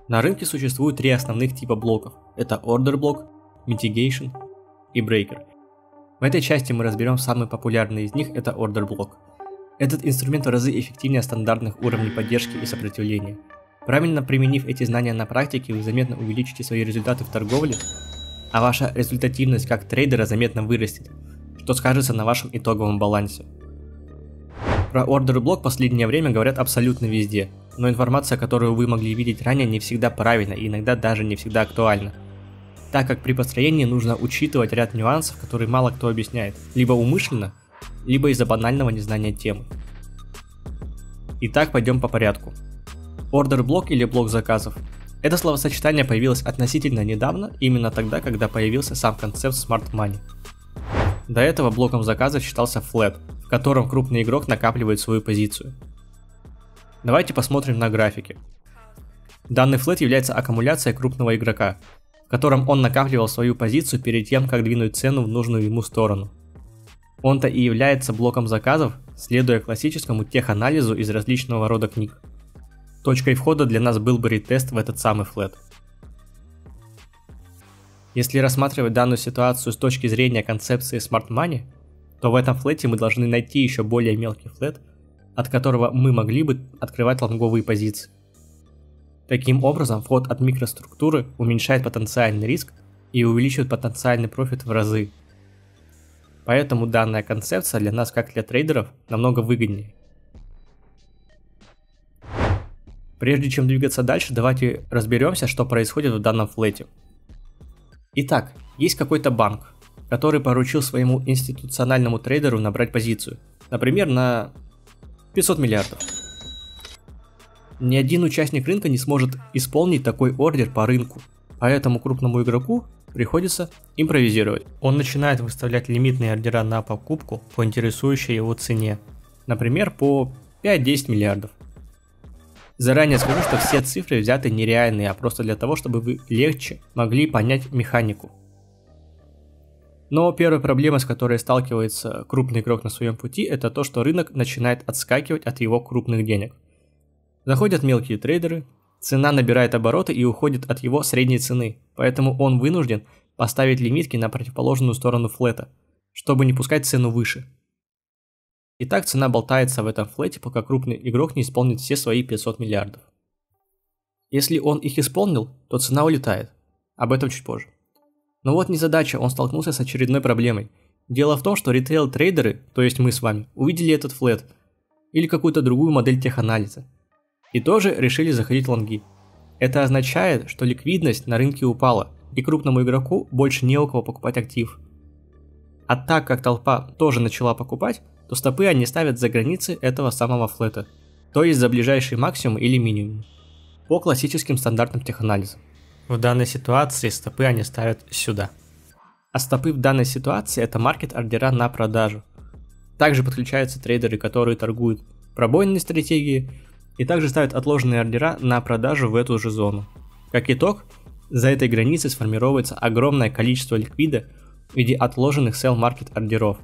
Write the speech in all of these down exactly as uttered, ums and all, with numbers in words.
На рынке существует три основных типа блоков. Это Order блок, Mitigation и Breaker. В этой части мы разберем самый популярный из них, это Order блок. Этот инструмент в разы эффективнее стандартных уровней поддержки и сопротивления. Правильно применив эти знания на практике, вы заметно увеличите свои результаты в торговле, а ваша результативность как трейдера заметно вырастет, что скажется на вашем итоговом балансе. Про Order блок в последнее время говорят абсолютно везде, но информация, которую вы могли видеть ранее, не всегда правильна и иногда даже не всегда актуальна, так как при построении нужно учитывать ряд нюансов, которые мало кто объясняет, либо умышленно, либо из-за банального незнания темы. Итак, пойдем по порядку. Order блок или блок заказов. Это словосочетание появилось относительно недавно, именно тогда, когда появился сам концепт Smart Money. До этого блоком заказов считался Flat, в котором крупный игрок накапливает свою позицию. Давайте посмотрим на графике. Данный Flat является аккумуляцией крупного игрока, в котором он накапливал свою позицию перед тем, как двинуть цену в нужную ему сторону. Он-то и является блоком заказов, следуя классическому теханализу из различного рода книг. Точкой входа для нас был бы ретест в этот самый Flat. Если рассматривать данную ситуацию с точки зрения концепции Smart Money, то в этом флете мы должны найти еще более мелкий флет, от которого мы могли бы открывать лонговые позиции. Таким образом, вход от микроструктуры уменьшает потенциальный риск и увеличивает потенциальный профит в разы. Поэтому данная концепция для нас, как для трейдеров, намного выгоднее. Прежде чем двигаться дальше, давайте разберемся, что происходит в данном флете. Итак, есть какой-то банк, который поручил своему институциональному трейдеру набрать позицию, например, на пятьсот миллиардов. Ни один участник рынка не сможет исполнить такой ордер по рынку, поэтому крупному игроку приходится импровизировать. Он начинает выставлять лимитные ордера на покупку по интересующей его цене, например, по пять-десять миллиардов. Заранее скажу, что все цифры взяты нереальные, а просто для того, чтобы вы легче могли понять механику. Но первая проблема, с которой сталкивается крупный игрок на своем пути, это то, что рынок начинает отскакивать от его крупных денег. Заходят мелкие трейдеры, цена набирает обороты и уходит от его средней цены, поэтому он вынужден поставить лимитки на противоположную сторону флета, чтобы не пускать цену выше. И так цена болтается в этом флете, пока крупный игрок не исполнит все свои пятьсот миллиардов. Если он их исполнил, то цена улетает. Об этом чуть позже. Но вот незадача, он столкнулся с очередной проблемой. Дело в том, что ритейл-трейдеры, то есть мы с вами, увидели этот флет или какую-то другую модель теханализа и тоже решили заходить в лонги. Это означает, что ликвидность на рынке упала и крупному игроку больше не у кого покупать актив. А так как толпа тоже начала покупать, то стопы они ставят за границы этого самого флета, то есть за ближайший максимум или минимум, по классическим стандартным теханализам. В данной ситуации стопы они ставят сюда. А стопы в данной ситуации это маркет-ордера на продажу. Также подключаются трейдеры, которые торгуют пробойные стратегии и также ставят отложенные ордера на продажу в эту же зону. Как итог, за этой границей сформируется огромное количество ликвида в виде отложенных sell market ордеров.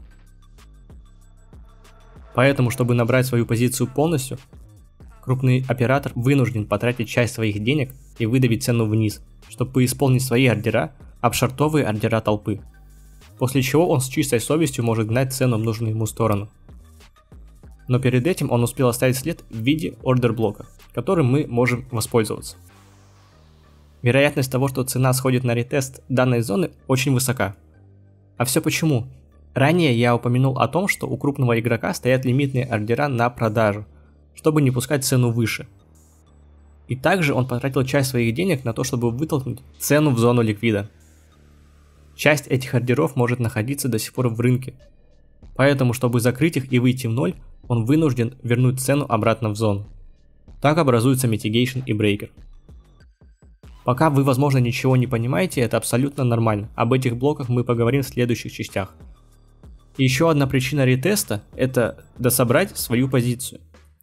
Поэтому, чтобы набрать свою позицию полностью, крупный оператор вынужден потратить часть своих денег и выдавить цену вниз, чтобы исполнить свои ордера, обшортовые ордера толпы. После чего он с чистой совестью может гнать цену в нужную ему сторону. Но перед этим он успел оставить след в виде ордер блока, которым мы можем воспользоваться. Вероятность того, что цена сходит на ретест данной зоны, очень высока. А все почему? Ранее я упомянул о том, что у крупного игрока стоят лимитные ордера на продажу, чтобы не пускать цену выше. И также он потратил часть своих денег на то, чтобы вытолкнуть цену в зону ликвида. Часть этих ордеров может находиться до сих пор в рынке, поэтому, чтобы закрыть их и выйти в ноль, он вынужден вернуть цену обратно в зону. Так образуются Mitigation и Breaker. Пока вы, возможно, ничего не понимаете, это абсолютно нормально. Об этих блоках мы поговорим в следующих частях. Еще одна причина ретеста – это дособрать свою позицию.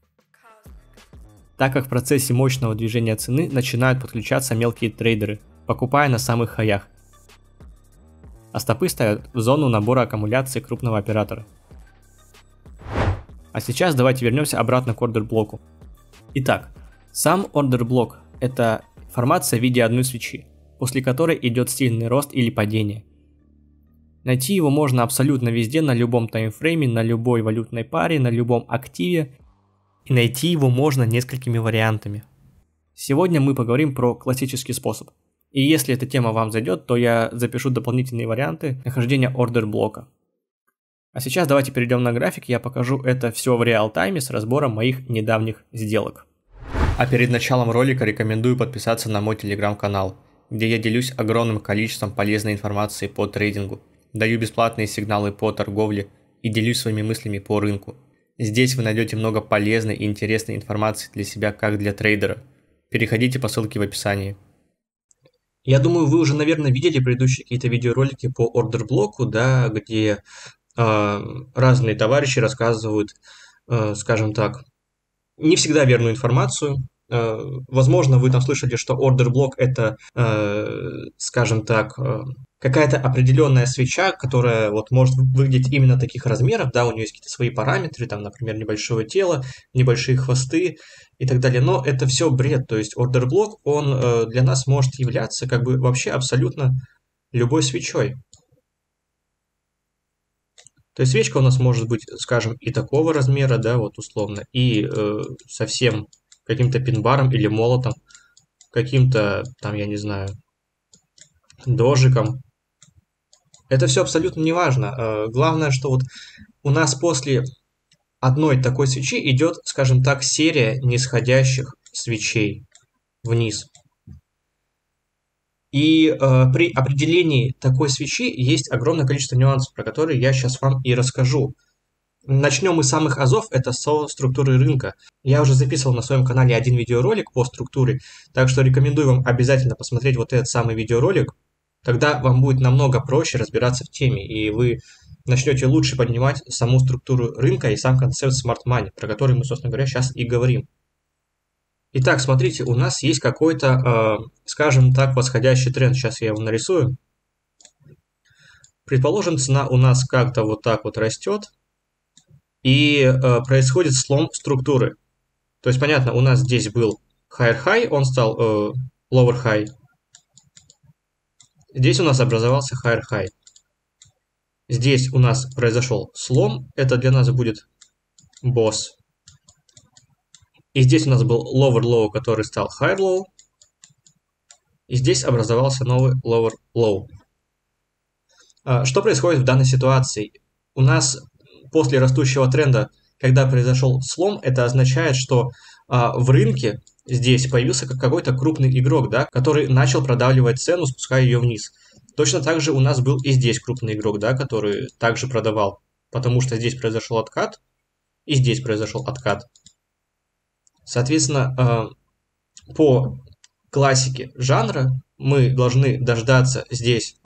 Так как в процессе мощного движения цены начинают подключаться мелкие трейдеры, покупая на самых хаях. А стопы ставят в зону набора аккумуляции крупного оператора. А сейчас давайте вернемся обратно к ордер блоку. Итак, сам ордер блок – это формация в виде одной свечи, после которой идет сильный рост или падение. Найти его можно абсолютно везде, на любом таймфрейме, на любой валютной паре, на любом активе, и найти его можно несколькими вариантами. Сегодня мы поговорим про классический способ. И если эта тема вам зайдет, то я запишу дополнительные варианты нахождения ордер блока. А сейчас давайте перейдем на график, я покажу это все в реал-тайме с разбором моих недавних сделок. А перед началом ролика рекомендую подписаться на мой телеграм-канал, где я делюсь огромным количеством полезной информации по трейдингу, даю бесплатные сигналы по торговле и делюсь своими мыслями по рынку. Здесь вы найдете много полезной и интересной информации для себя, как для трейдера. Переходите по ссылке в описании. Я думаю, вы уже, наверное, видели предыдущие какие-то видеоролики по ордер-блоку, да, где э, разные товарищи рассказывают, э, скажем так, не всегда верную информацию. Э, возможно, вы там слышали, что ордер-блок это, э, скажем так, э, какая-то определенная свеча, которая вот может выглядеть именно таких размеров, да, у нее есть какие-то свои параметры, там, например, небольшое тело, небольшие хвосты и так далее, но это все бред, то есть ордер блок, он э, для нас может являться как бы вообще абсолютно любой свечой. То есть свечка у нас может быть, скажем, и такого размера, да, вот условно, и э, совсем каким-то пин-баром или молотом, каким-то, там, я не знаю, дожиком. Это все абсолютно не важно. Главное, что вот у нас после одной такой свечи идет, скажем так, серия нисходящих свечей вниз. И э, при определении такой свечи есть огромное количество нюансов, про которые я сейчас вам и расскажу. Начнем мы с самых азов, это со структуры рынка. Я уже записывал на своем канале один видеоролик по структуре, так что рекомендую вам обязательно посмотреть вот этот самый видеоролик. Тогда вам будет намного проще разбираться в теме, и вы начнете лучше понимать саму структуру рынка и сам концепт Smart Money, про который мы, собственно говоря, сейчас и говорим. Итак, смотрите, у нас есть какой-то, э, скажем так, восходящий тренд. Сейчас я его нарисую. Предположим, цена у нас как-то вот так вот растет, и э, происходит слом структуры. То есть, понятно, у нас здесь был higher high, он стал э, lower high. Здесь у нас образовался higher high. Здесь у нас произошел слом. Это для нас будет босс. И здесь у нас был lower low, который стал higher low. И здесь образовался новый lower low. Что происходит в данной ситуации? У нас после растущего тренда, когда произошел слом, это означает, что в рынке здесь появился какой-то крупный игрок, да, который начал продавливать цену, спуская ее вниз. Точно так же у нас был и здесь крупный игрок, да, который также продавал, потому что здесь произошел откат, и здесь произошел откат. Соответственно, по классике жанра мы должны дождаться здесь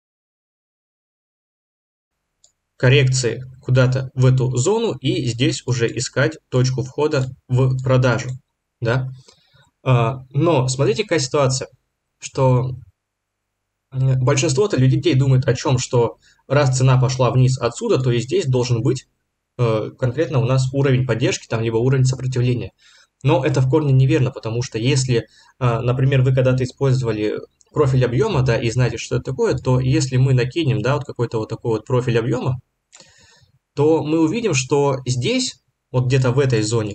коррекции куда-то в эту зону и здесь уже искать точку входа в продажу, да. Но смотрите, какая ситуация, что большинство-то людей думает о чем, что раз цена пошла вниз отсюда, то и здесь должен быть э, конкретно у нас уровень поддержки, там, либо уровень сопротивления. Но это в корне неверно, потому что если, э, например, вы когда-то использовали профиль объема, да, и знаете, что это такое, то если мы накинем, да, вот какой-то вот такой вот профиль объема, то мы увидим, что здесь, вот где-то в этой зоне,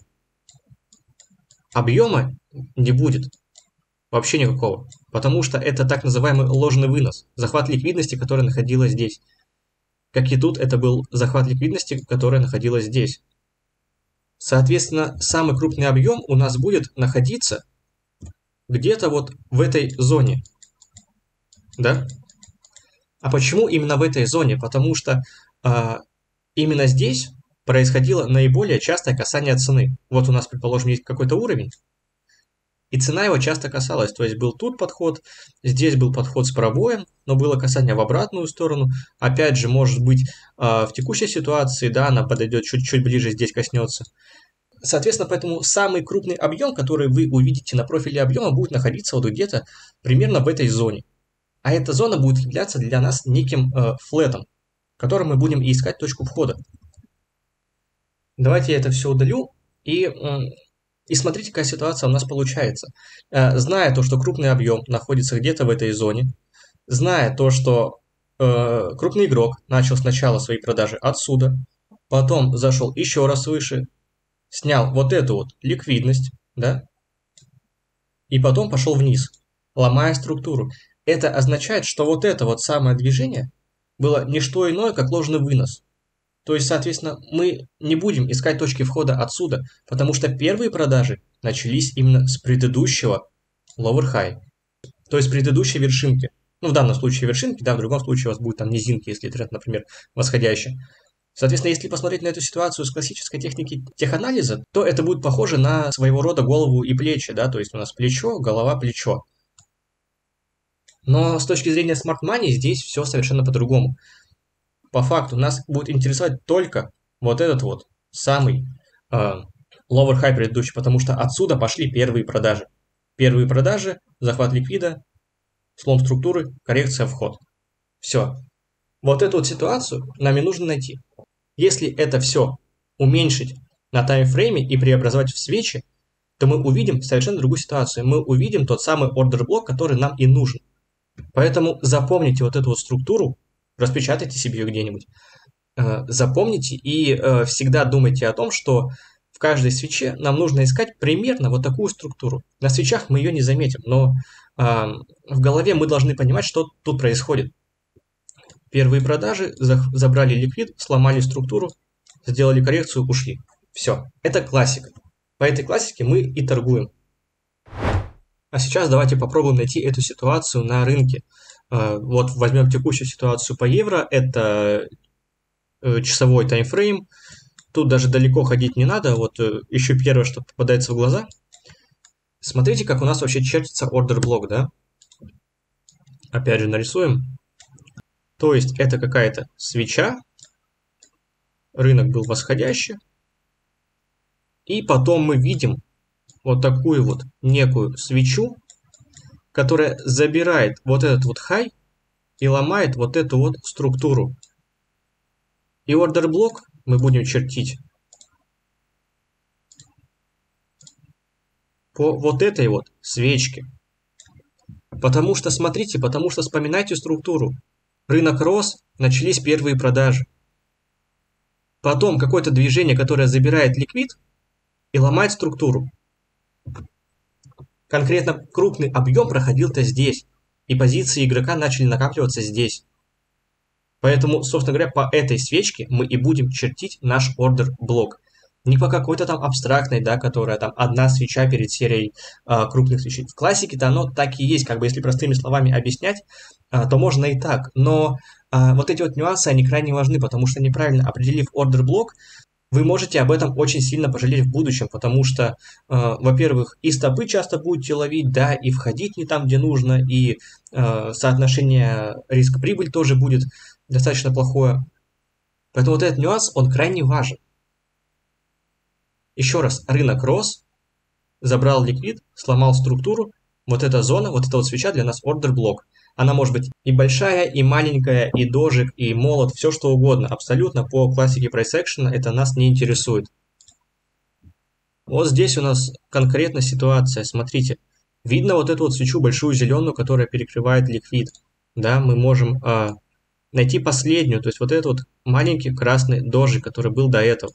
объема не будет. Вообще никакого. Потому что это так называемый ложный вынос. Захват ликвидности, которая находилась здесь. Как и тут, это был захват ликвидности, которая находилась здесь. Соответственно, самый крупный объем у нас будет находиться где-то вот в этой зоне. Да? А почему именно в этой зоне? Потому что а, именно здесь происходило наиболее частое касание цены. Вот у нас, предположим, есть какой-то уровень. И цена его часто касалась, то есть был тут подход, здесь был подход с пробоем, но было касание в обратную сторону. Опять же, может быть, в текущей ситуации, да, она подойдет чуть-чуть ближе, здесь коснется. Соответственно, поэтому самый крупный объем, который вы увидите на профиле объема, будет находиться вот где-то примерно в этой зоне. А эта зона будет являться для нас неким э, флетом, в котором мы будем искать точку входа. Давайте я это все удалю и... И смотрите, какая ситуация у нас получается. Э, зная то, что крупный объем находится где-то в этой зоне, зная то, что э, крупный игрок начал сначала свои продажи отсюда, потом зашел еще раз выше, снял вот эту вот ликвидность, да, и потом пошел вниз, ломая структуру. Это означает, что вот это вот самое движение было не что иное, как ложный вынос. То есть, соответственно, мы не будем искать точки входа отсюда, потому что первые продажи начались именно с предыдущего lower high, то есть предыдущей вершинки. Ну, в данном случае вершинки, да, в другом случае у вас будет там низинки, если тренд, например, восходящий. Соответственно, если посмотреть на эту ситуацию с классической техники теханализа, то это будет похоже на своего рода голову и плечи, да, то есть у нас плечо, голова, плечо. Но с точки зрения Smart Money здесь все совершенно по-другому. По факту нас будет интересовать только вот этот вот самый э, lower high предыдущий, потому что отсюда пошли первые продажи. Первые продажи, захват ликвида, слом структуры, коррекция, вход. Все. Вот эту вот ситуацию нам и нужно найти. Если это все уменьшить на таймфрейме и преобразовать в свечи, то мы увидим совершенно другую ситуацию. Мы увидим тот самый ордер-блок, который нам и нужен. Поэтому запомните вот эту вот структуру, распечатайте себе ее где-нибудь, э, запомните и э, всегда думайте о том, что в каждой свече нам нужно искать примерно вот такую структуру. На свечах мы ее не заметим, но э, в голове мы должны понимать, что тут происходит. Первые продажи, забрали ликвид, сломали структуру, сделали коррекцию, ушли. Все, это классика. По этой классике мы и торгуем. А сейчас давайте попробуем найти эту ситуацию на рынке. Вот возьмем текущую ситуацию по евро, это часовой таймфрейм. Тут даже далеко ходить не надо, вот ищу первое, что попадается в глаза. Смотрите, как у нас вообще чертится ордер-блок, да? Опять же нарисуем. То есть это какая-то свеча, рынок был восходящий, и потом мы видим вот такую вот некую свечу, которая забирает вот этот вот хай и ломает вот эту вот структуру. И ордер-блок мы будем чертить по вот этой вот свечке. Потому что, смотрите, потому что вспоминайте структуру. Рынок рос, начались первые продажи. Потом какое-то движение, которое забирает ликвид и ломает структуру. Конкретно крупный объем проходил-то здесь, и позиции игрока начали накапливаться здесь. Поэтому, собственно говоря, по этой свечке мы и будем чертить наш ордер-блок. Не по какой-то там абстрактной, да, которая там одна свеча перед серией э, крупных свечей. В классике-то оно так и есть, как бы если простыми словами объяснять, э, то можно и так. Но э, вот эти вот нюансы, они крайне важны, потому что неправильно определив ордер-блок, вы можете об этом очень сильно пожалеть в будущем, потому что, э, во-первых, и стопы часто будете ловить, да, и входить не там, где нужно, и э, соотношение риск-прибыль тоже будет достаточно плохое. Поэтому вот этот нюанс, он крайне важен. Еще раз, рынок рос, забрал ликвид, сломал структуру. Вот эта зона, вот эта вот свеча для нас ордер-блок. Она может быть и большая, и маленькая, и дожик, и молот, все что угодно. Абсолютно по классике price action это нас не интересует. Вот здесь у нас конкретно ситуация. Смотрите, видно вот эту вот свечу большую зеленую, которая перекрывает ликвид. Да, мы можем э, найти последнюю, то есть вот этот вот маленький красный дожик, который был до этого.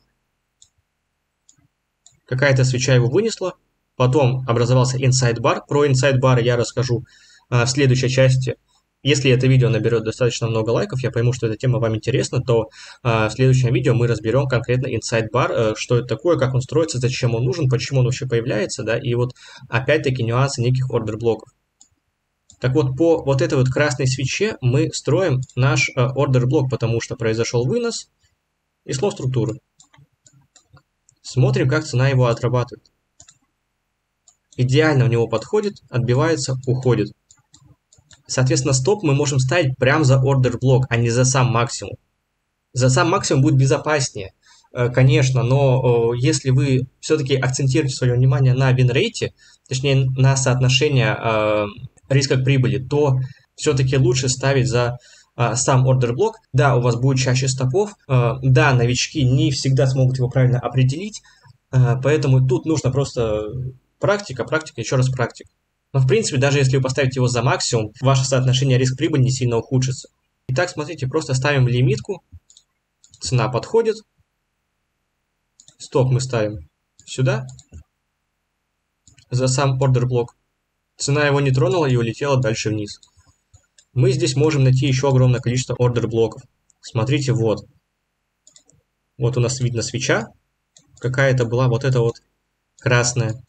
Какая-то свеча его вынесла, потом образовался inside bar. Про inside bar я расскажу а, в следующей части. Если это видео наберет достаточно много лайков, я пойму, что эта тема вам интересна, то а, в следующем видео мы разберем конкретно inside bar, а, что это такое, как он строится, зачем он нужен, почему он вообще появляется, да, и вот опять-таки нюансы неких ордер-блоков. Так вот, по вот этой вот красной свече мы строим наш а, ордер-блок, потому что произошел вынос и слом структуры. Смотрим, как цена его отрабатывает. Идеально у него подходит, отбивается, уходит. Соответственно, стоп мы можем ставить прямо за ордер-блок, а не за сам максимум. За сам максимум будет безопаснее, конечно, но если вы все-таки акцентируете свое внимание на вин-рейте, точнее на соотношение риска к прибыли, то все-таки лучше ставить за сам ордер-блок. Да, у вас будет чаще стопов, да, новички не всегда смогут его правильно определить, Поэтому тут нужно просто практика, практика, еще раз практика. Но в принципе, даже если вы поставите его за максимум, ваше соотношение риск-прибыль не сильно ухудшится. Итак, смотрите, просто ставим лимитку, цена подходит, стоп мы ставим сюда, за сам ордер блок. Цена его не тронула и улетела дальше вниз. Мы здесь можем найти еще огромное количество ордер блоков. Смотрите, вот. Вот у нас видно свеча. Какая-то была вот эта вот красная.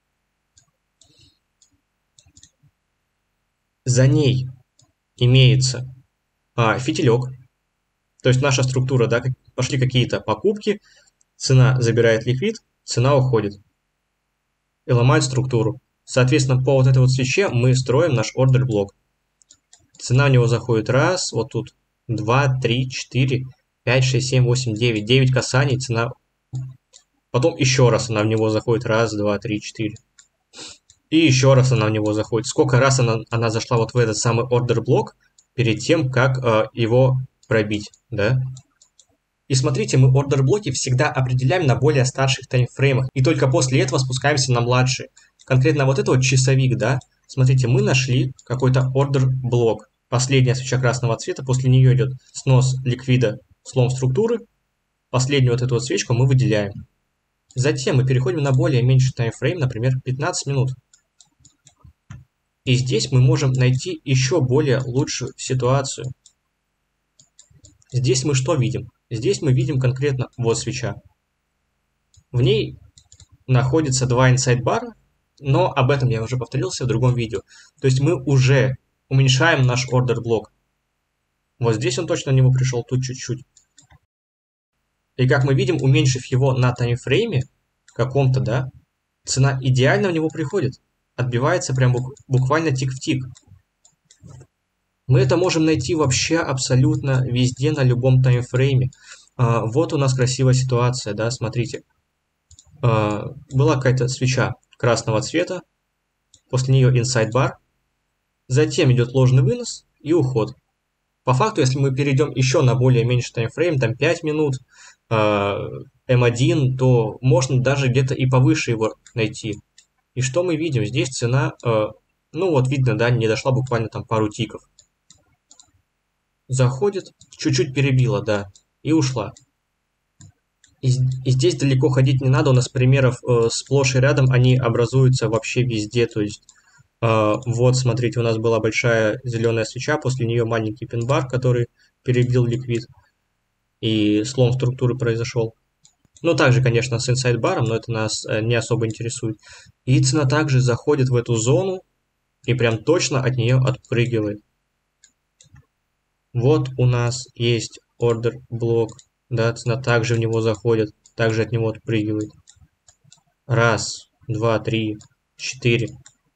За ней имеется а, фитилек. То есть наша структура, да, пошли какие-то покупки, цена забирает ликвид, цена уходит. И ломает структуру. Соответственно, по вот этой вот свече мы строим наш ордер блок. Цена у него заходит раз, вот тут два, три, четыре, пять, шесть, семь, восемь, девять. девять касаний, цена. Потом еще раз она в него заходит. Раз, два, три, четыре. И еще раз она в него заходит. Сколько раз она, она зашла вот в этот самый ордер блок перед тем, как э, его пробить, да? И смотрите, мы ордер блоки всегда определяем на более старших таймфреймах. И только после этого спускаемся на младшие. Конкретно вот это вот часовик, да? Смотрите, мы нашли какой-то ордер блок. Последняя свеча красного цвета, после нее идет снос ликвида, слом структуры. Последнюю вот эту вот свечку мы выделяем. Затем мы переходим на более меньший таймфрейм, например, пятнадцать минут. И здесь мы можем найти еще более лучшую ситуацию. Здесь мы что видим? Здесь мы видим конкретно вот свеча. В ней находится два инсайд-бара, но об этом я уже повторился в другом видео. То есть мы уже уменьшаем наш ордер блок. Вот здесь он точно на него пришел, тут чуть-чуть. И как мы видим, уменьшив его на таймфрейме каком-то, да, цена идеально в него приходит. Отбивается прям буквально тик в тик. Мы это можем найти вообще абсолютно везде, на любом таймфрейме. А, вот у нас красивая ситуация, да, смотрите. А, была какая-то свеча красного цвета, после нее inside bar, затем идет ложный вынос и уход. По факту, если мы перейдем еще на более меньший таймфрейм, там пять минут, эм один, то можно даже где-то и повыше его найти. И что мы видим? Здесь цена, ну вот видно, да, не дошла буквально там пару тиков. Заходит, чуть-чуть перебила, да, и ушла. И, и здесь далеко ходить не надо, у нас примеров э, сплошь и рядом, они образуются вообще везде, то есть э, вот, смотрите, у нас была большая зеленая свеча, после нее маленький пин-бар, который перебил ликвид, и слом структуры произошел. Ну, также, конечно, с инсайд-баром, но это нас э, не особо интересует. И цена также заходит в эту зону, и прям точно от нее отпрыгивает. Вот у нас есть ордер блок. Да, цена также в него заходит, также от него отпрыгивает. Раз, два, три, четыре.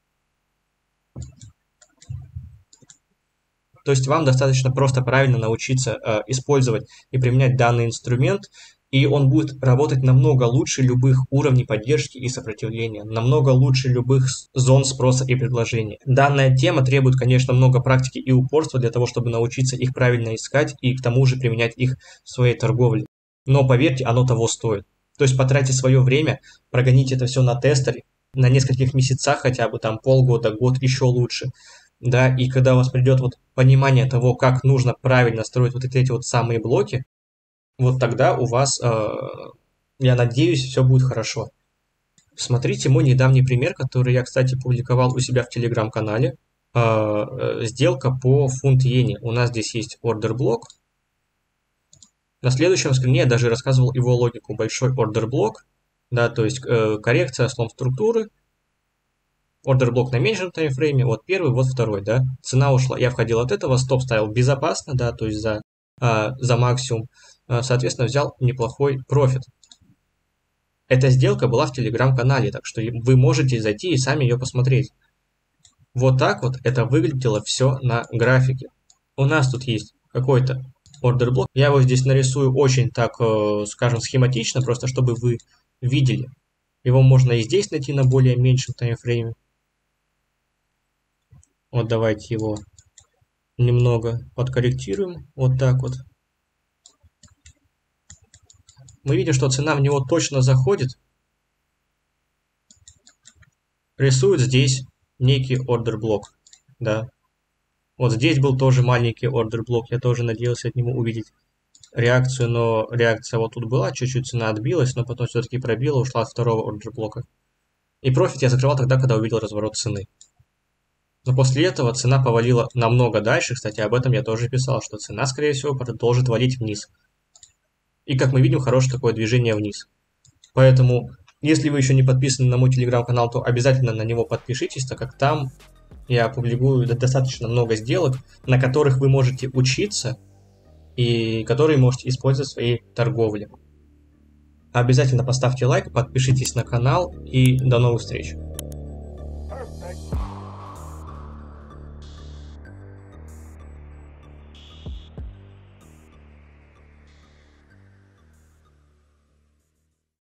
То есть вам достаточно просто правильно научиться э, использовать и применять данный инструмент, и он будет работать намного лучше любых уровней поддержки и сопротивления, намного лучше любых зон спроса и предложения. Данная тема требует, конечно, много практики и упорства для того, чтобы научиться их правильно искать и к тому же применять их в своей торговле. Но поверьте, оно того стоит. То есть потратьте свое время, прогоните это все на тестере, на нескольких месяцах хотя бы, там полгода, год, еще лучше. Да, и когда у вас придет вот понимание того, как нужно правильно строить вот эти вот самые блоки, вот тогда у вас, э, я надеюсь, все будет хорошо. Смотрите мой недавний пример, который я, кстати, публиковал у себя в телеграм-канале. Э, сделка по фунт иене. У нас здесь есть ордер блок. На следующем скрине я даже рассказывал его логику. Большой ордер блок, да, то есть э, коррекция, слом структуры. Ордер блок на меньшем таймфрейме, вот первый, вот второй, да. Цена ушла, я входил от этого, стоп ставил безопасно, да, то есть за, э, за максимум. Соответственно, взял неплохой профит. Эта сделка была в телеграм-канале, так что вы можете зайти и сами ее посмотреть. Вот так вот это выглядело все на графике. У нас тут есть какой-то ордер блок. Я его здесь нарисую очень так, скажем, схематично, просто чтобы вы видели. Его можно и здесь найти на более меньшем таймфрейме. Вот давайте его немного подкорректируем. Вот так вот. Мы видим, что цена в него точно заходит, рисует здесь некий ордер блок, да. Вот здесь был тоже маленький ордер блок, я тоже надеялся от него увидеть реакцию, но реакция вот тут была, чуть-чуть цена отбилась, но потом все-таки пробила, ушла от второго ордер блока. И профит я закрывал тогда, когда увидел разворот цены. Но после этого цена повалила намного дальше, кстати, об этом я тоже писал, что цена, скорее всего, продолжит валить вниз. И, как мы видим, хорошее такое движение вниз. Поэтому, если вы еще не подписаны на мой телеграм-канал, то обязательно на него подпишитесь, так как там я публикую достаточно много сделок, на которых вы можете учиться и которые можете использовать в своей торговле. Обязательно поставьте лайк, подпишитесь на канал и до новых встреч!